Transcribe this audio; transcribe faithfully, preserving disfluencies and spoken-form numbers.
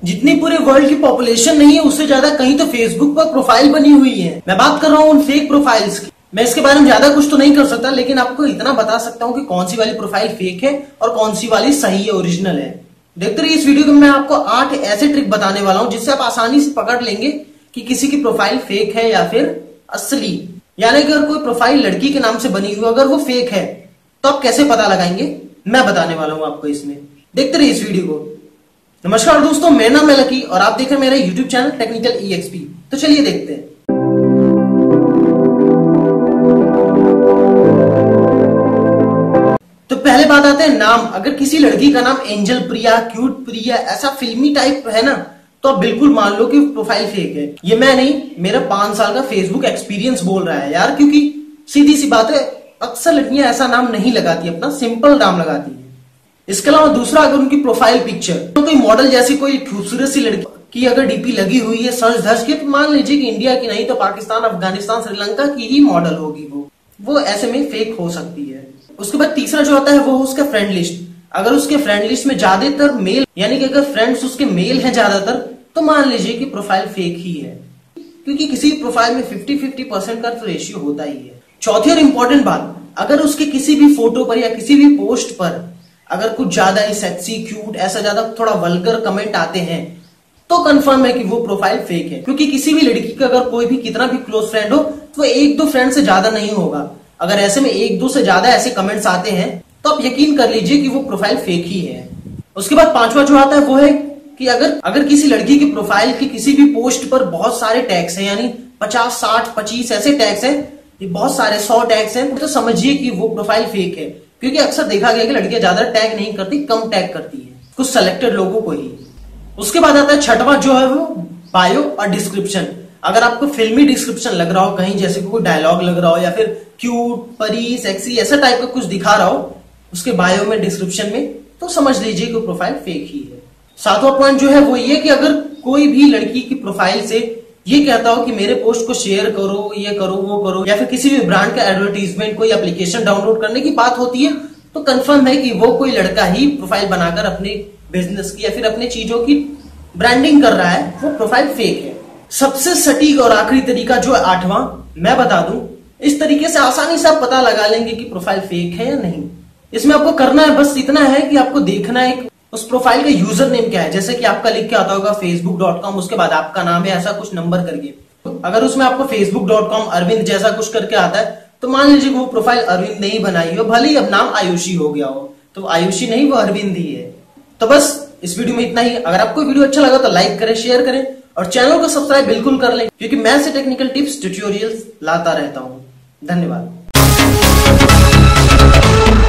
जितनी पूरे वर्ल्ड की पॉपुलेशन नहीं है उससे ज्यादा कहीं तो फेसबुक पर प्रोफाइल बनी हुई है। मैं बात कर रहा हूँ उन फेक प्रोफाइल्स की। मैं इसके बारे में ज्यादा कुछ तो नहीं कर सकता, लेकिन आपको इतना बता सकता हूँ कि कौन सी वाली प्रोफाइल फेक है और कौन सी वाली सही है, ओरिजिनल है। देखते रहिए इस वीडियो में मैं आपको आठ ऐसे ट्रिक बताने वाला हूँ जिससे आप आसानी से पकड़ लेंगे कि किसी की प्रोफाइल फेक है या फिर असली। यानी कि अगर कोई प्रोफाइल लड़की के नाम से बनी हुई अगर वो फेक है तो आप कैसे पता लगाएंगे, मैं बताने वाला हूं आपको इसमें। देखते रहिए इस वीडियो को। नमस्कार दोस्तों, मेरा नाम है लकी और आप देख रहे हैं मेरा YouTube channel technical E X P. तो चलिए देखते हैं। तो पहले बात आते हैं नाम। अगर किसी लड़की का नाम एंजल प्रिया, क्यूट प्रिया ऐसा फिल्मी टाइप है ना, तो आप बिल्कुल मान लो कि प्रोफाइल फेक है। ये मैं नहीं, मेरा पांच साल का फेसबुक एक्सपीरियंस बोल रहा है यार। क्योंकि सीधी सी बात है, अक्सर लड़कियां ऐसा नाम नहीं लगाती, अपना सिंपल नाम लगाती है। इसके अलावा दूसरा, अगर उनकी प्रोफाइल पिक्चर तो कोई मॉडल जैसी कोई खूबसूरत सी लड़की की अगर डीपी लगी हुई है सज धज के, तो मान लीजिए कि इंडिया की नहीं तो पाकिस्तान, अफगानिस्तान, श्रीलंका की ही मॉडल होगी वो वो ऐसे में फेक हो सकती है। उसके बाद तीसरा जो आता है वो उसका फ्रेंड लिस्ट। अगर उसके फ्रेंड लिस्ट में ज्यादातर मेल, यानी कि अगर फ्रेंड्स उसके मेल हैं ज्यादातर, तो मान लीजिए कि प्रोफाइल फेक ही है। क्योंकि किसी प्रोफाइल में फिफ्टी फिफ्टी परसेंट का तो रेशियो होता ही है। चौथी और इंपॉर्टेंट बात, अगर उसके किसी भी फोटो पर या किसी भी पोस्ट पर अगर कुछ ज्यादा ही सेक्सी, क्यूट, ऐसा ज्यादा थोड़ा वल्गर कमेंट आते हैं तो कंफर्म है कि वो प्रोफाइल फेक है। क्योंकि किसी भी लड़की का अगर कोई भी कितना भी क्लोज फ्रेंड हो तो एक दो फ्रेंड से ज्यादा नहीं होगा। अगर ऐसे में एक दो से ज्यादा ऐसे कमेंट्स आते हैं तो आप यकीन कर लीजिए कि वो प्रोफाइल फेक ही है। उसके बाद पांचवा जो आता है वो है कि अगर अगर किसी लड़की की प्रोफाइल की किसी भी पोस्ट पर बहुत सारे टैग्स हैं, यानी पचास, साठ, पच्चीस ऐसे टैग्स हैं, ये बहुत सारे सौ टैग्स हैं, तो समझिए कि वो प्रोफाइल फेक है। क्योंकि अक्सर देखा गया कि लड़कियां ज्यादा टैग नहीं करती, कम टैग करती है, कुछ सेलेक्टेड लोगों को ही। उसके बाद आता है छठवां जो है वो बायो और डिस्क्रिप्शन। अगर आपको फिल्मी डिस्क्रिप्शन लग रहा हो कहीं, जैसे कोई डायलॉग लग रहा हो या फिर क्यूट, परी, सेक्सी ऐसा टाइप का कुछ दिखा रहा हो उसके बायो में, डिस्क्रिप्शन में, तो समझ लीजिए कि प्रोफाइल फेक ही है। सातवां पॉइंट जो है वो ये कि अगर कोई भी लड़की की प्रोफाइल से ये कहता हो कि मेरे पोस्ट को शेयर करो, ये करो, वो करो, या फिर किसी भी ब्रांड का एडवर्टीजमेंट, कोई एप्लीकेशन डाउनलोड करने की बात होती है, तो कंफर्म है कि वो कोई लड़का ही प्रोफाइल बनाकर अपने बिजनेस की या फिर अपने चीजों की ब्रांडिंग कर रहा है, वो प्रोफाइल फेक है। सबसे सटीक और आखिरी तरीका जो है आठवां, मैं बता दूं, इस तरीके से आसानी से आप पता लगा लेंगे कि प्रोफाइल फेक है या नहीं। इसमें आपको करना है बस इतना है कि आपको देखना है उस प्रोफाइल का यूजर नेम क्या है। जैसे कि आपका लिख के आता होगा फेसबुक डॉट कॉम, उसके बाद आपका नाम है ऐसा कुछ नंबर करके। अगर उसमें आपको फेसबुक डॉट कॉम अरविंद जैसा कुछ करके आता है तो मान लीजिए वो प्रोफाइल अरविंद नहीं बनाई हो, भले ही अब नाम आयुषी हो गया हो, तो आयुषी नहीं, वो अरविंद ही है। तो बस इस वीडियो में इतना ही। अगर आपको वीडियो अच्छा लगा तो लाइक करें, शेयर करें और चैनल को सब्सक्राइब बिल्कुल कर लें, क्योंकि मैं ऐसे टेक्निकल टिप्स, ट्यूटोरियल्स लाता रहता हूं। धन्यवाद।